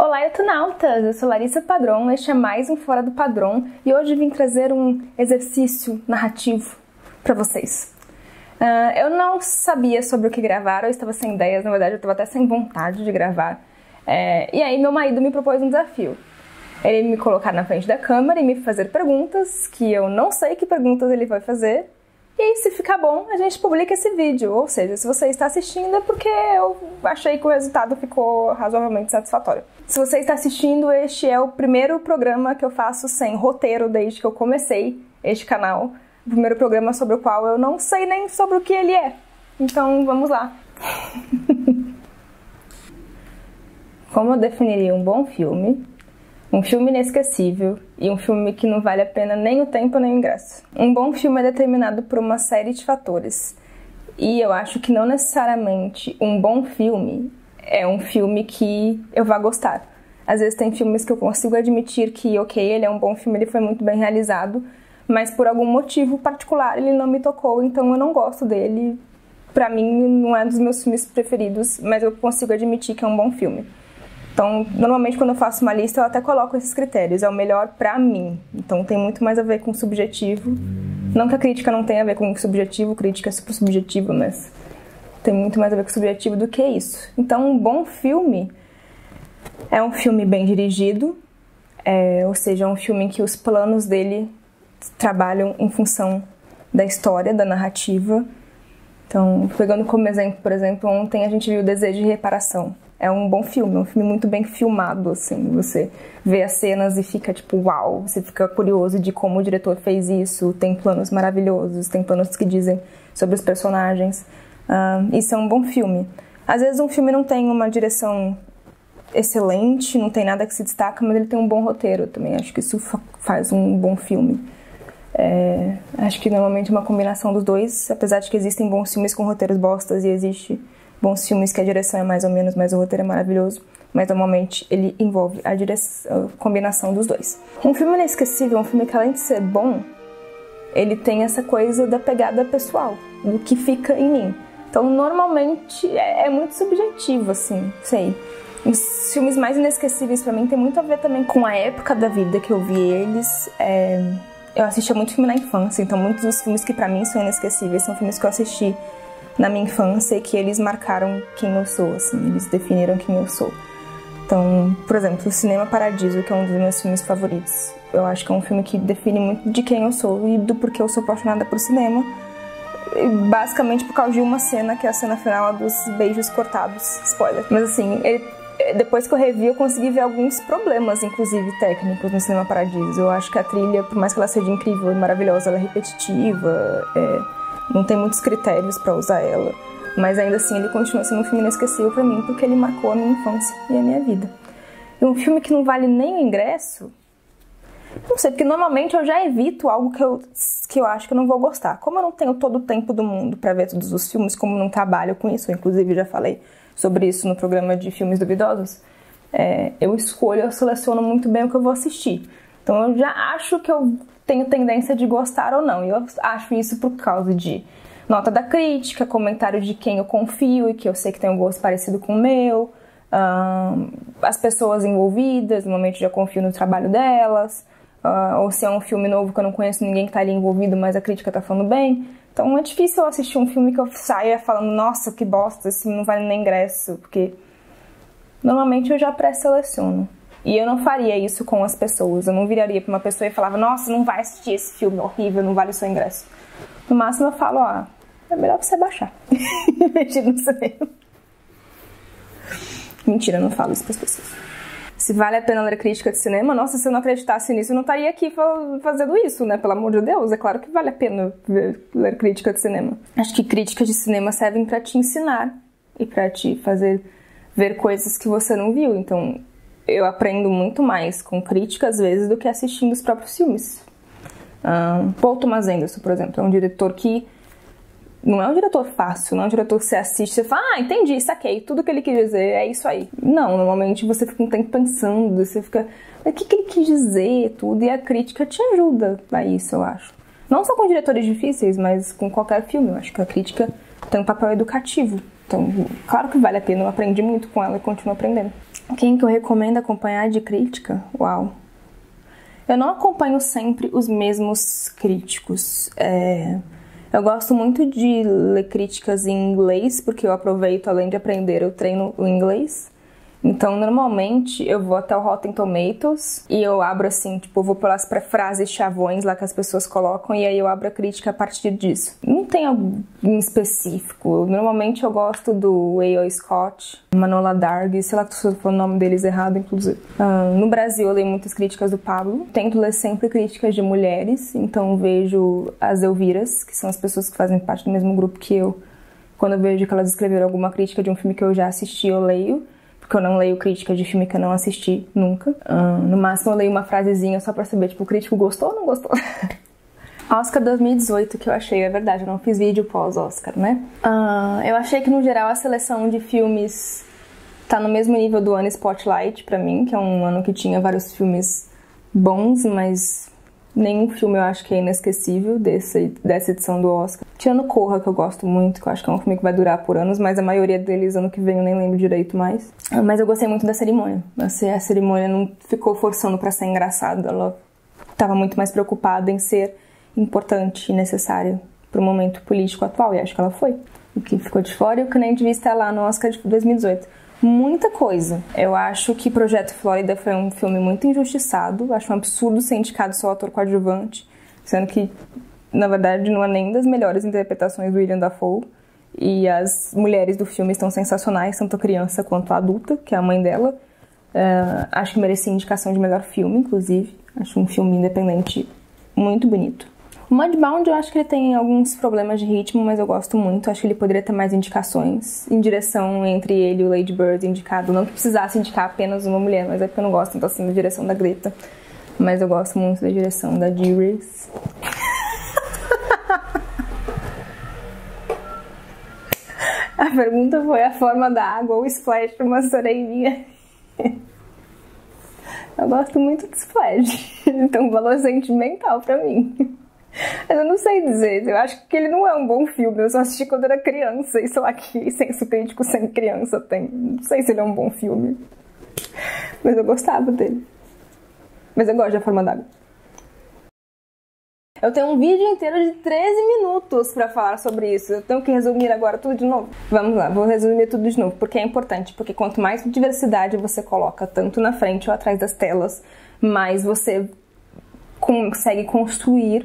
Olá, eutanautas! Eu sou Larissa Padron, este é mais um Fora do Padrão e hoje vim trazer um exercício narrativo para vocês. Eu não sabia sobre o que gravar, eu estava sem ideias, na verdade eu estava até sem vontade de gravar. E aí meu marido me propôs um desafio. Ele me colocar na frente da câmera e me fazer perguntas que eu não sei que perguntas ele vai fazer. E aí, se ficar bom, a gente publica esse vídeo. Ou seja, se você está assistindo é porque eu achei que o resultado ficou razoavelmente satisfatório. Se você está assistindo, este é o primeiro programa que eu faço sem roteiro desde que eu comecei este canal. O primeiro programa sobre o qual eu não sei nem sobre o que ele é. Então, vamos lá. Como eu definiria um bom filme? Um filme inesquecível e um filme que não vale a pena nem o tempo nem o ingresso. Um bom filme é determinado por uma série de fatores. E eu acho que não necessariamente um bom filme é um filme que eu vá gostar. Às vezes tem filmes que eu consigo admitir que, ok, ele é um bom filme, ele foi muito bem realizado, mas por algum motivo particular ele não me tocou, então eu não gosto dele. Pra mim não é um dos meus filmes preferidos, mas eu consigo admitir que é um bom filme. Então, normalmente quando eu faço uma lista eu até coloco esses critérios, é o melhor pra mim. Então tem muito mais a ver com subjetivo. Não que a crítica não tenha a ver com subjetivo, crítica é super subjetiva, mas tem muito mais a ver com subjetivo do que isso. Então um bom filme é um filme bem dirigido, ou seja, é um filme em que os planos dele trabalham em função da história, da narrativa. Então, pegando como exemplo, por exemplo, ontem a gente viu Desejo de Reparação. É um bom filme, é um filme muito bem filmado, assim, você vê as cenas e fica tipo, uau, você fica curioso de como o diretor fez isso, tem planos maravilhosos, tem planos que dizem sobre os personagens, isso é um bom filme. Às vezes um filme não tem uma direção excelente, não tem nada que se destaca, mas ele tem um bom roteiro também, acho que isso faz um bom filme. Acho que normalmente é uma combinação dos dois, apesar de que existem bons filmes com roteiros bostas e existe bons filmes que a direção é mais ou menos, mas o roteiro é maravilhoso. Mas normalmente ele envolve a combinação dos dois. Um filme inesquecível é um filme que, além de ser bom, ele tem essa coisa da pegada pessoal, do que fica em mim. Então, normalmente, é muito subjetivo, assim, sei. Os filmes mais inesquecíveis pra mim tem muito a ver também com a época da vida que eu vi eles. Eu assistia muito filme na infância, então muitos dos filmes que pra mim são inesquecíveis são filmes que eu assisti na minha infância e que eles marcaram quem eu sou, assim, eles definiram quem eu sou. Então, por exemplo, Cinema Paradiso, que é um dos meus filmes favoritos. Eu acho que é um filme que define muito de quem eu sou e do porquê eu sou apaixonada por cinema. Basicamente por causa de uma cena, que é a cena final dos beijos cortados. Spoiler. Mas assim, depois que eu revi, eu consegui ver alguns problemas, inclusive técnicos, no Cinema Paradiso. Eu acho que a trilha, por mais que ela seja incrível e maravilhosa, ela é repetitiva, não tem muitos critérios pra usar ela. Mas ainda assim, ele continua sendo um filme inesquecível pra mim, porque ele marcou a minha infância e a minha vida. E um filme que não vale nem o ingresso, não sei, porque normalmente eu já evito algo que eu acho que eu não vou gostar. Como eu não tenho todo o tempo do mundo pra ver todos os filmes, como eu não trabalho com isso, eu inclusive já falei sobre isso no programa de filmes duvidosos, eu seleciono muito bem o que eu vou assistir. Então eu já acho que eu tenho tendência de gostar ou não, e eu acho isso por causa de nota da crítica, comentário de quem eu confio e que eu sei que tem um gosto parecido com o meu, as pessoas envolvidas, normalmente já confio no trabalho delas, ou se é um filme novo que eu não conheço ninguém que tá ali envolvido, mas a crítica tá falando bem. Então é difícil eu assistir um filme que eu saia falando, nossa, que bosta, esse não vale nem ingresso, porque normalmente eu já pré-seleciono. E eu não faria isso com as pessoas, eu não viraria pra uma pessoa e falava, nossa, não vai assistir esse filme horrível, não vale o seu ingresso. No máximo eu falo, é melhor você baixar, investir no cinema. Mentira, eu não falo isso pras pessoas. Se vale a pena ler crítica de cinema, nossa, se eu não acreditasse nisso, eu não estaria aqui fazendo isso, né? Pelo amor de Deus, é claro que vale a pena ler crítica de cinema. Acho que críticas de cinema servem pra te ensinar e pra te fazer ver coisas que você não viu. Então, eu aprendo muito mais com crítica, às vezes, do que assistindo os próprios filmes. Paul Thomas Anderson, por exemplo, é um diretor que não é um diretor fácil, não é um diretor que você assiste e você fala, entendi, saquei, tudo que ele quis dizer é isso aí. Não, normalmente você fica um tempo pensando, você fica, mas o que ele quis dizer, tudo, e a crítica te ajuda a isso, eu acho. Não só com diretores difíceis, mas com qualquer filme, eu acho que a crítica tem um papel educativo. Então, claro que vale a pena, eu aprendi muito com ela e continuo aprendendo. Quem que eu recomendo acompanhar de crítica? Uau! Eu não acompanho sempre os mesmos críticos. Eu gosto muito de ler críticas em inglês, porque eu aproveito, além de aprender, eu treino o inglês. Então, normalmente, eu vou até o Rotten Tomatoes e eu abro assim, tipo, eu vou pelas frases chavões lá que as pessoas colocam e aí eu abro a crítica a partir disso. Não tem algum específico. Normalmente eu gosto do A.O. Scott, Manohla Dargis, sei lá se eu for o nome deles errado, inclusive. No Brasil eu leio muitas críticas do Pablo. Tento ler sempre críticas de mulheres, então vejo as Elviras, que são as pessoas que fazem parte do mesmo grupo que eu. Quando eu vejo que elas escreveram alguma crítica de um filme que eu já assisti, eu leio. Porque eu não leio crítica de filme que eu não assisti nunca. No máximo eu leio uma frasezinha só pra saber, tipo, o crítico gostou ou não gostou? Oscar 2018, que eu achei, é verdade, eu não fiz vídeo pós-Oscar, né? Eu achei que, no geral, a seleção de filmes tá no mesmo nível do ano Spotlight, pra mim, que é um ano que tinha vários filmes bons, mas nenhum filme eu acho que é inesquecível dessa edição do Oscar. Tirando Corra, que eu gosto muito, que eu acho que é um filme que vai durar por anos, mas a maioria deles ano que vem eu nem lembro direito mais. Mas eu gostei muito da cerimônia. A cerimônia não ficou forçando pra ser engraçada, ela tava muito mais preocupada em ser importante e necessária pro momento político atual, e acho que ela foi. O que ficou de fora e o que nem devia estar lá no Oscar de 2018. Muita coisa. Eu acho que Projeto Flórida foi um filme muito injustiçado. Acho um absurdo ser indicado só ator coadjuvante, sendo que, na verdade, não é nem das melhores interpretações do William Dafoe. E as mulheres do filme estão sensacionais, tanto a criança quanto a adulta, que é a mãe dela. Acho que merecia indicação de melhor filme, inclusive. Acho um filme independente muito bonito. O Mudbound, eu acho que ele tem alguns problemas de ritmo, mas eu gosto muito. Acho que ele poderia ter mais indicações em direção entre ele e o Lady Bird indicado. Não que precisasse indicar apenas uma mulher, mas é porque eu não gosto tanto assim da direção da Greta. Mas eu gosto muito da direção da Jiris. A pergunta foi a forma da água ou splash de uma sereirinha. Eu gosto muito de splash. Então, valor sentimental pra mim. Mas eu não sei dizer, eu acho que ele não é um bom filme, eu só assisti quando era criança, e sei lá que senso crítico sem criança tem. Não sei se ele é um bom filme, mas eu gostava dele. Mas eu gosto da Forma d'Água. Eu tenho um vídeo inteiro de 13 minutos pra falar sobre isso, eu tenho que resumir agora tudo de novo. Vamos lá, vou resumir tudo de novo, porque é importante, porque quanto mais diversidade você coloca, tanto na frente ou atrás das telas, mais você consegue construir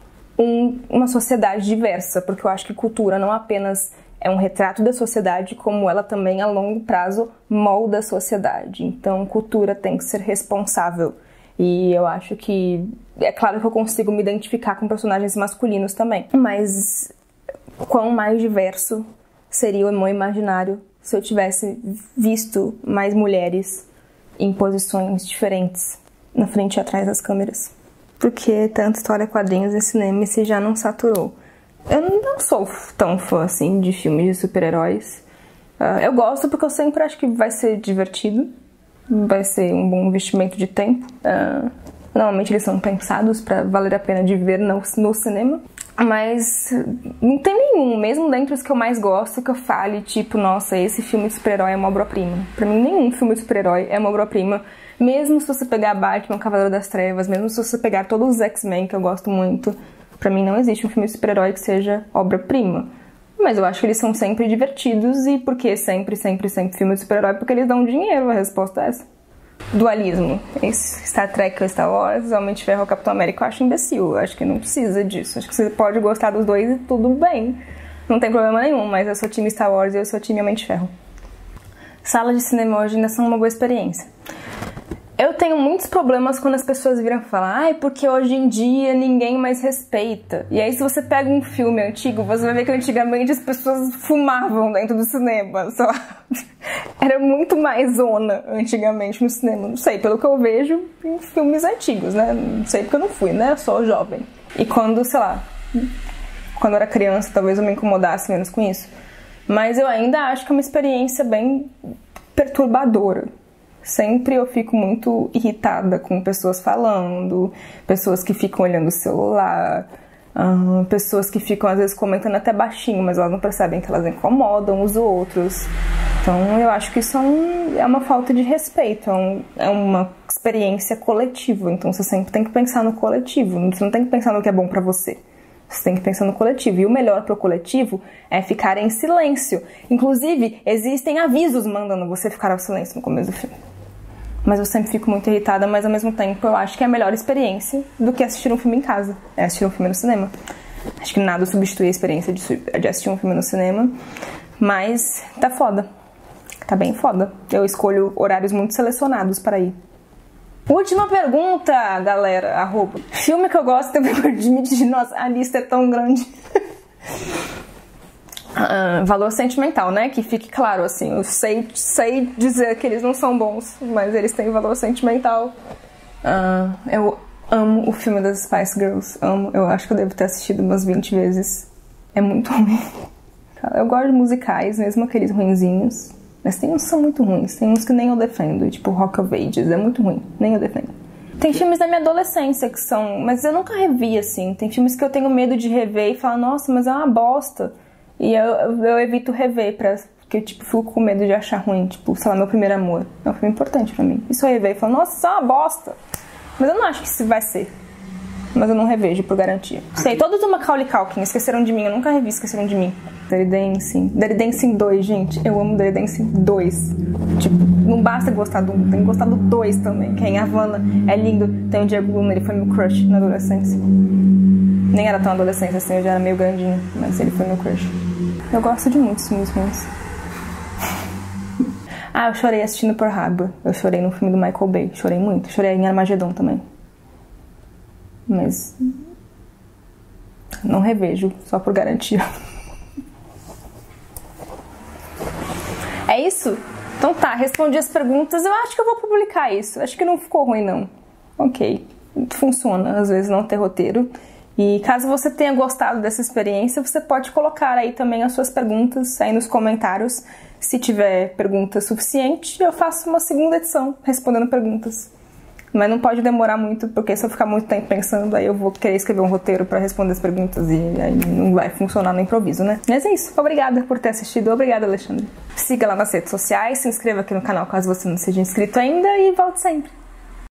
uma sociedade diversa, porque eu acho que cultura não apenas é um retrato da sociedade, como ela também a longo prazo molda a sociedade. Então cultura tem que ser responsável, e eu acho que é claro que eu consigo me identificar com personagens masculinos também, mas quão mais diverso seria o meu imaginário se eu tivesse visto mais mulheres em posições diferentes na frente e atrás das câmeras. Porque tanta história, quadrinhos e cinema se já não saturou. Eu não sou tão fã assim de filmes de super-heróis. Eu gosto porque eu sempre acho que vai ser divertido, vai ser um bom investimento de tempo. Normalmente eles são pensados pra valer a pena de ver no cinema. Mas não tem nenhum, mesmo dentre os que eu mais gosto, que eu fale tipo, nossa, esse filme de super-herói é uma obra-prima. Pra mim nenhum filme de super-herói é uma obra-prima. Mesmo se você pegar Batman, Cavaleiro das Trevas, mesmo se você pegar todos os X-Men, que eu gosto muito, pra mim não existe um filme de super-herói que seja obra-prima. Mas eu acho que eles são sempre divertidos, e por que sempre filme de super-herói? Porque eles dão dinheiro, a resposta é essa. Dualismo. Star Trek ou Star Wars, Homem de Ferro ou Capitão América, eu acho imbecil. Eu acho que não precisa disso. Acho que você pode gostar dos dois e tudo bem. Não tem problema nenhum, mas eu sou time Star Wars e eu sou time Homem de Ferro. Salas de cinema hoje ainda são uma boa experiência. Eu tenho muitos problemas quando as pessoas viram falar, ai, porque hoje em dia ninguém mais respeita. E aí se você pega um filme antigo, você vai ver que antigamente as pessoas fumavam dentro do cinema, sei lá. Era muito mais zona antigamente no cinema. Não sei, pelo que eu vejo em filmes antigos, né? Não sei porque eu não fui, né? Eu sou jovem. E quando, sei lá, quando eu era criança, talvez eu me incomodasse menos com isso. Mas eu ainda acho que é uma experiência bem perturbadora. Sempre eu fico muito irritada com pessoas falando, pessoas que ficam olhando o celular, pessoas que ficam às vezes comentando até baixinho, mas elas não percebem que elas incomodam os outros. Então eu acho que isso é uma falta de respeito, é uma experiência coletiva. Então você sempre tem que pensar no coletivo, você não tem que pensar no que é bom pra você. Você tem que pensar no coletivo. E o melhor pro coletivo é ficar em silêncio. Inclusive, existem avisos mandando você ficar ao silêncio no começo do filme. Mas eu sempre fico muito irritada, mas ao mesmo tempo eu acho que é a melhor experiência do que assistir um filme em casa. É assistir um filme no cinema. Acho que nada substitui a experiência de assistir um filme no cinema. Mas tá foda. Tá bem foda. Eu escolho horários muito selecionados para ir. Última pergunta, galera. @ Filme que eu gosto, eu vou admitir. Nossa, a lista é tão grande. Valor sentimental, né? Que fique claro, assim. Eu sei dizer que eles não são bons, mas eles têm valor sentimental. Eu amo o filme das Spice Girls. Amo. Eu acho que eu devo ter assistido umas 20 vezes. É muito ruim. Eu gosto de musicais, mesmo aqueles ruinzinhos. Mas tem uns que são muito ruins, tem uns que nem eu defendo, tipo Rock of Ages, é muito ruim, nem eu defendo. Tem filmes da minha adolescência que são... Mas eu nunca revi, assim. Tem filmes que eu tenho medo de rever e falar, nossa, mas é uma bosta. E eu evito rever, porque eu tipo, fico com medo de achar ruim. Tipo, sei lá, Meu Primeiro Amor. É um filme importante pra mim. E se eu rever e falar, nossa, isso é uma bosta. Mas eu não acho que isso vai ser. Mas eu não revejo, por garantia. Sei, todos do Macaulay Culkin, Esqueceram de Mim. Eu nunca revi Esqueceram de Mim. Dirty Dancing 2, gente. Eu amo Dirty Dancing 2. Tipo, não basta gostar do 1, tem que gostar do 2 também. Que é em Havana, é lindo. Tem o Diego Luna, ele foi meu crush na adolescência. Nem era tão adolescente assim, eu já era meio grandinho. Mas ele foi meu crush. Eu gosto de muitos filmes ruins. Eu chorei assistindo Pearl Harbor. Eu chorei no filme do Michael Bay. Chorei muito. Chorei em Armagedon também. Mas não revejo, só por garantia. É isso? Então tá, respondi as perguntas. Eu acho que eu vou publicar isso. Acho que não ficou ruim, não. Ok. Funciona, às vezes, não ter roteiro. E caso você tenha gostado dessa experiência, você pode colocar aí também as suas perguntas aí nos comentários. Se tiver pergunta suficiente, eu faço uma segunda edição respondendo perguntas. Mas não pode demorar muito, porque se eu ficar muito tempo pensando, aí eu vou querer escrever um roteiro pra responder as perguntas e aí não vai funcionar no improviso, né? Mas é isso. Obrigada por ter assistido. Obrigada, Alexandre. Siga lá nas redes sociais, se inscreva aqui no canal caso você não seja inscrito ainda e volte sempre.